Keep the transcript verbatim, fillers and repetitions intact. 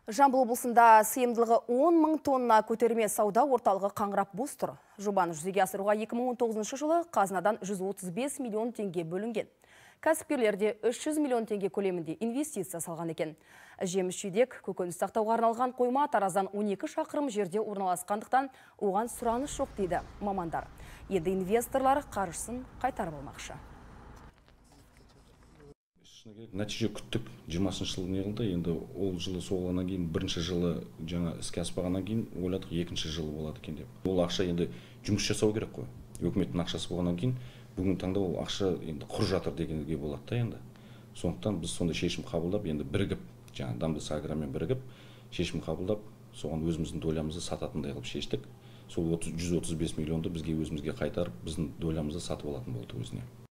Жамбыл облысында сыйымдылығы он мың тонна көтерме сауда орталығы қаңырап бос тұр. Жобаны жүзеге асыруға екі мың он тоғызыншы жылы қазынадан жүз отыз бес миллион теңге бөлінген. Кәсіпкерлерде үш жүз миллион теңге көлемінде инвестиция салған екен. Жеміс-жидек, көкөніс сақтауға арналған қойма Тараздан он екі шақырым жерде орналасқандықтан оған сұраныс жоқ дейді мамандар. Енді инвесторлар қаржысын қайтарып алмақшы. Нәтиже күттік. жиырмасыншы жылы неғылды, енді ол жылы соғылғаннан кейін, бірінші жылы жаңа іске аспағаннан кейін ойладық, екінші жылы болады екен деп. Ол ақша енді жұмыс жасау керек қой. Өкіметтің ақшасы болғаннан кейін, бүгінгі таңда ол ақша енді құр жатыр дегенге болады да енді. Сондықтан біз сондай шешім қабылдап, енді бірігіп, жаңа Дамдыс Агромен бірігіп, шешім қабылдап, соған өзіміздің долямызды сататындай қылып шештік. Сол жүз отыз бес миллионды бізге өзімізге қайтарып, біздің долямызды сатып алатын болды өзіне.